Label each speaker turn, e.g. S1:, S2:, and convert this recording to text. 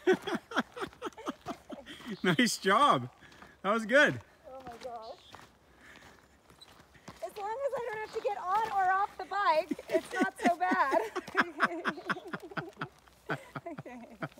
S1: Nice job. That was good.
S2: Oh my gosh. As long as I don't have to get on or off the bike, it's not so bad. Okay.